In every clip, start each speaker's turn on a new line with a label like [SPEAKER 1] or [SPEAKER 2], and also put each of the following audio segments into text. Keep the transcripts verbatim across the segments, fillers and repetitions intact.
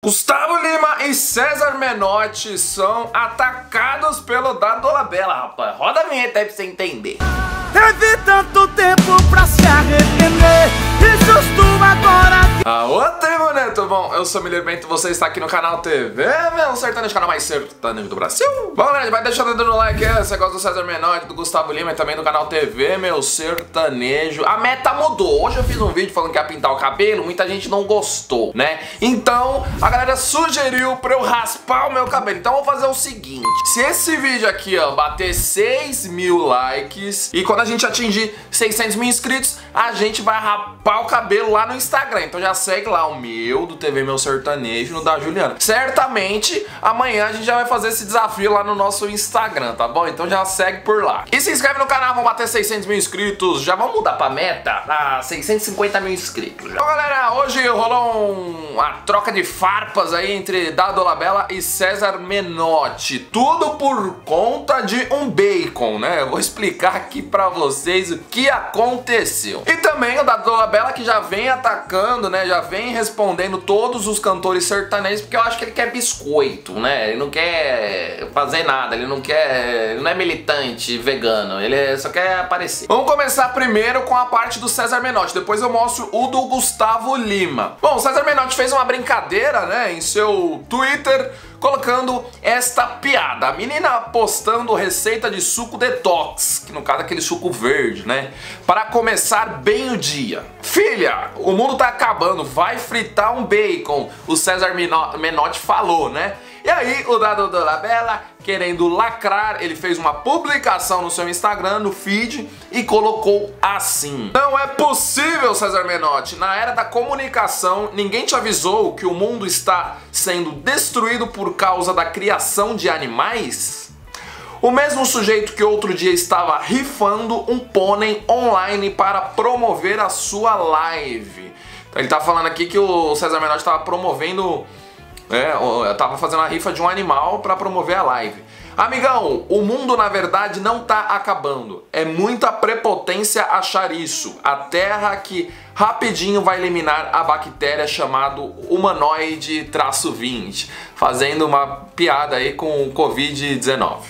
[SPEAKER 1] Gustavo Lima e César Menotti são atacados pelo Dado Dolabella, rapaz. Roda a vinheta aí pra você entender.
[SPEAKER 2] Teve tanto tempo pra se arrepender e justo agora...
[SPEAKER 1] Aô, Tribuneto! Bom, eu sou o Miller Bento, você está aqui no canal T V Meu Sertanejo, canal mais sertanejo do Brasil. Bom, galera, vai deixando o dedo no like aí, você gosta do César Menotti, do Gustavo Lima e também do canal T V Meu Sertanejo. A meta mudou, hoje eu fiz um vídeo falando que ia pintar o cabelo, muita gente não gostou, né? Então, a galera sugeriu pra eu raspar o meu cabelo. Então, eu vou fazer o seguinte, se esse vídeo aqui, ó, bater seis mil likes e quando a gente atingir seiscentos mil inscritos, a gente vai rapar o cabelo lá no Instagram. Então já segue lá o meu, do T V Meu Sertanejo, no da Juliana. Certamente, amanhã a gente já vai fazer esse desafio lá no nosso Instagram, tá bom? Então já segue por lá. E se inscreve no canal, vamos bater seiscentos mil inscritos. Já vamos mudar pra meta? A seiscentos e cinquenta mil inscritos. Já. Bom, galera, hoje rolou um, uma troca de farpas aí entre Dado Dolabella e César Menotti. Tudo por conta de um bacon, né? Eu vou explicar aqui pra vocês o que aconteceu. E também o Dado Dolabella, que já vem atacando, né? Já vem respondendo todos os cantores sertanejos, porque eu acho que ele quer biscoito, né? Ele não quer fazer nada, ele não quer... Ele não é militante vegano, ele só quer aparecer. Vamos começar primeiro com a parte do César Menotti, depois eu mostro o do Gustavo Lima. Bom, o César Menotti fez uma brincadeira, né? Em seu Twitter, colocando esta piada. A menina postando receita de suco detox, que no caso é aquele suco verde, né? Para começar bem o dia. Filha, o mundo tá acabando, vai fritar um bacon, o César Menotti falou, né? E aí o Dado Dolabella, querendo lacrar, ele fez uma publicação no seu Instagram, no feed, e colocou assim: não é possível, César Menotti, na era da comunicação, ninguém te avisou que o mundo está sendo destruído por causa da criação de animais? O mesmo sujeito que outro dia estava rifando um pônei online para promover a sua live. Então ele tá falando aqui que o César Menotti estava promovendo... É, eu tava fazendo a rifa de um animal pra promover a live. Amigão, o mundo na verdade não tá acabando. É muita prepotência achar isso. A Terra que rapidinho vai eliminar a bactéria chamado humanoide vinte, fazendo uma piada aí com o covid dezenove.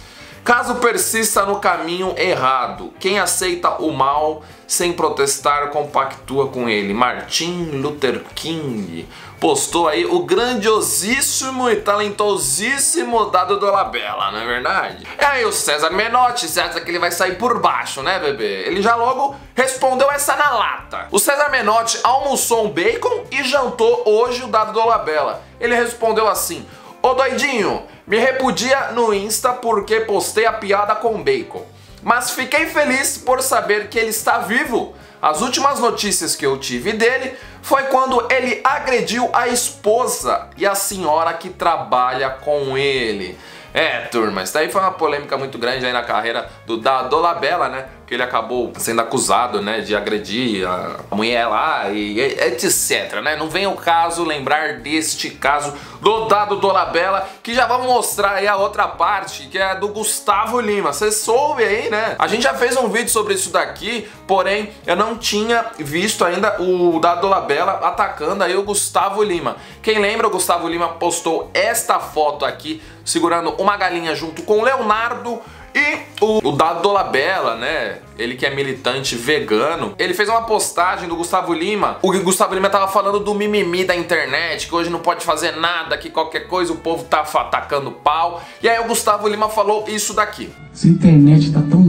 [SPEAKER 1] Caso persista no caminho errado, quem aceita o mal sem protestar compactua com ele. Martin Luther King postou aí o grandiosíssimo e talentosíssimo Dado Dolabella, não é verdade? E aí o César Menotti, certo que ele vai sair por baixo, né, bebê? Ele já logo respondeu essa na lata. O César Menotti almoçou um bacon e jantou hoje o Dado Dolabella. Ele respondeu assim: ô doidinho, me repudia no Insta porque postei a piada com bacon. Mas fiquei feliz por saber que ele está vivo. As últimas notícias que eu tive dele foi quando ele agrediu a esposa e a senhora que trabalha com ele. É, turma, isso daí foi uma polêmica muito grande aí na carreira do Dado Dolabella, né? Que ele acabou sendo acusado, né, de agredir a mulher lá e etc, né? Não vem o caso lembrar deste caso do Dado Dolabella, que já vamos mostrar aí a outra parte, que é do Gustavo Lima. Você soube aí, né? A gente já fez um vídeo sobre isso daqui, porém eu não tinha visto ainda o Dado Dolabella atacando aí o Gustavo Lima. Quem lembra, o Gustavo Lima postou esta foto aqui, segurando uma galinha junto com o Leonardo. E o, o Dado Dolabella, né, ele que é militante vegano, ele fez uma postagem do Gustavo Lima. O Gustavo Lima tava falando do mimimi da internet, que hoje não pode fazer nada, que qualquer coisa o povo tá atacando pau. E aí o Gustavo Lima falou isso daqui:
[SPEAKER 3] essa internet tá tão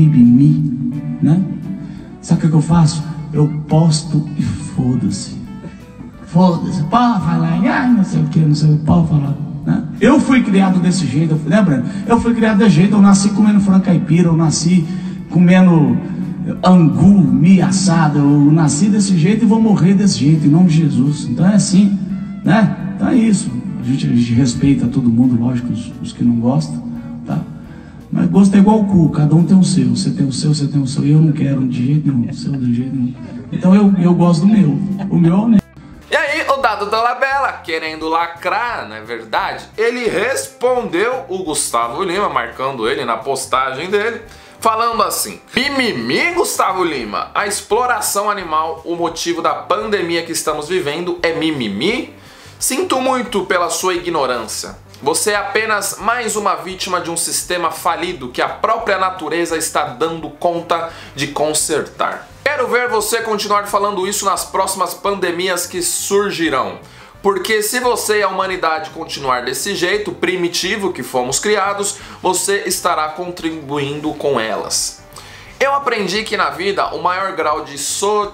[SPEAKER 3] mimimi, né? Sabe o que eu faço? Eu posto e foda-se. Foda-se, pode falar, ai, não sei o que, não sei o que, pode falar. Eu fui criado desse jeito, né, Breno? Eu fui criado desse jeito, eu nasci comendo frango caipira, eu nasci comendo angu, milho assado, eu nasci desse jeito e vou morrer desse jeito, em nome de Jesus. Então é assim, né? Então é isso. A gente, a gente respeita todo mundo, lógico, os, os que não gostam, tá? Mas gosto é igual o cu, cada um tem o seu. Você tem o seu, você tem o seu, eu não quero de jeito nenhum, o seu de jeito nenhum. Então eu, eu gosto do meu, o meu é o
[SPEAKER 1] E aí o Dado Dolabella, querendo lacrar, não é verdade? Ele respondeu o Gustavo Lima, marcando ele na postagem dele, falando assim: mimimi, Gustavo Lima, a exploração animal, o motivo da pandemia que estamos vivendo é mimimi? Sinto muito pela sua ignorância. Você é apenas mais uma vítima de um sistema falido que a própria natureza está dando conta de consertar. Quero ver você continuar falando isso nas próximas pandemias que surgirão. Porque se você e a humanidade continuar desse jeito primitivo que fomos criados, você estará contribuindo com elas. Eu aprendi que na vida o maior grau de so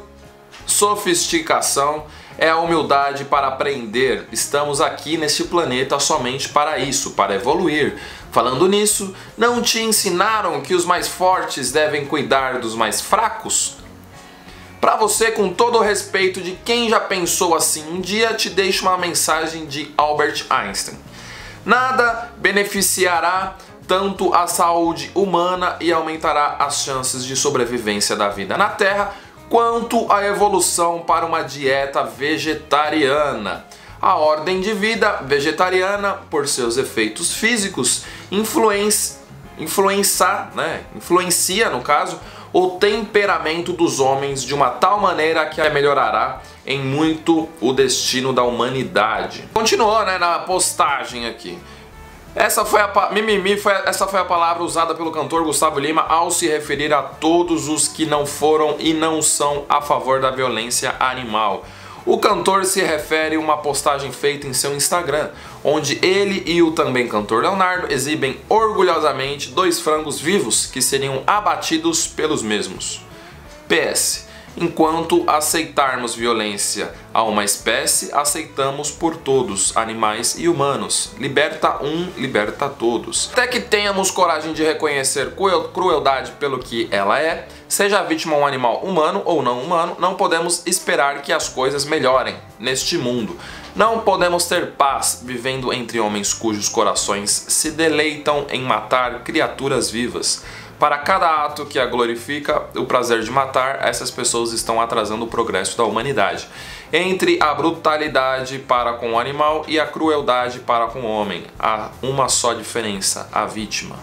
[SPEAKER 1] sofisticação é a humildade para aprender. Estamos aqui neste planeta somente para isso, para evoluir. Falando nisso, não te ensinaram que os mais fortes devem cuidar dos mais fracos? Para você, com todo o respeito de quem já pensou assim um dia, te deixo uma mensagem de Albert Einstein. Nada beneficiará tanto a saúde humana e aumentará as chances de sobrevivência da vida na Terra quanto a evolução para uma dieta vegetariana. A ordem de vida vegetariana, por seus efeitos físicos, influencia, influencia, né? influencia, no caso, o temperamento dos homens de uma tal maneira que melhorará em muito o destino da humanidade. Continuou, né, na postagem aqui. Essa foi a mimimi, foi, essa foi a palavra usada pelo cantor Gustavo Lima ao se referir a todos os que não foram e não são a favor da violência animal. O cantor se refere a uma postagem feita em seu Instagram, onde ele e o também cantor Leonardo exibem orgulhosamente dois frangos vivos que seriam abatidos pelos mesmos. P S. Enquanto aceitarmos violência a uma espécie, aceitamos por todos, animais e humanos. Liberta um, liberta todos. Até que tenhamos coragem de reconhecer crueldade pelo que ela é, seja a vítima um animal humano ou não humano, não podemos esperar que as coisas melhorem neste mundo. Não podemos ter paz vivendo entre homens cujos corações se deleitam em matar criaturas vivas. Para cada ato que a glorifica o prazer de matar, essas pessoas estão atrasando o progresso da humanidade. Entre a brutalidade para com o animal e a crueldade para com o homem, há uma só diferença: a vítima.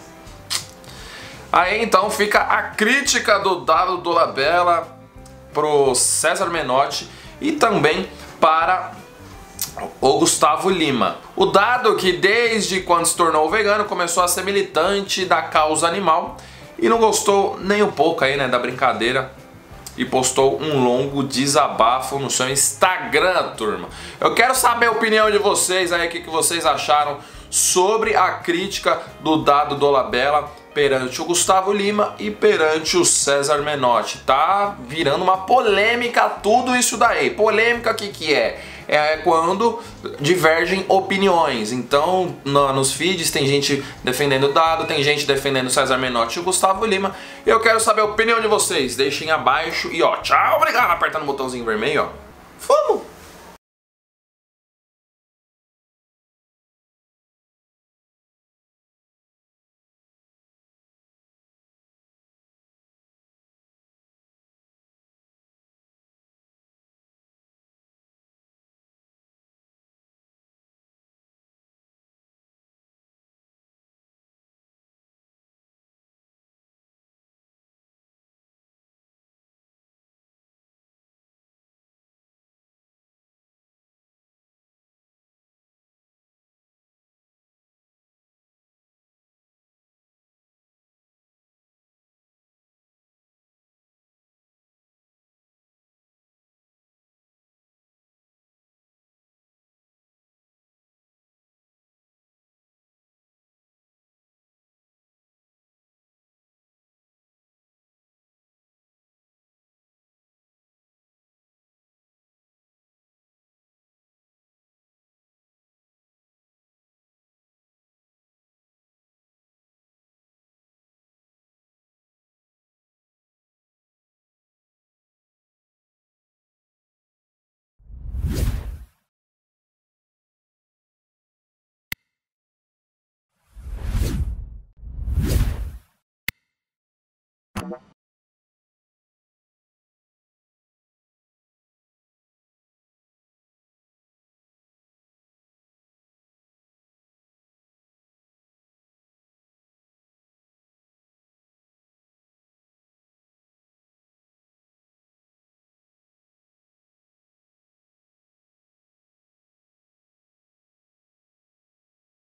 [SPEAKER 1] Aí então fica a crítica do Dado Dolabella pro César Menotti e também para o Gustavo Lima. O Dado, que desde quando se tornou vegano começou a ser militante da causa animal e não gostou nem um pouco aí, né, da brincadeira, e postou um longo desabafo no seu Instagram, turma. Eu quero saber a opinião de vocês aí, o que, que vocês acharam sobre a crítica do Dado Dolabella perante o Gustavo Lima e perante o César Menotti. Tá virando uma polêmica tudo isso daí. Polêmica, o que que é? É quando divergem opiniões. Então, no, nos feeds tem gente defendendo o Dado, tem gente defendendo o César Menotti e o Gustavo Lima. Eu quero saber a opinião de vocês. Deixem abaixo e ó, tchau, obrigado, apertando o botãozinho vermelho, ó. Vamos!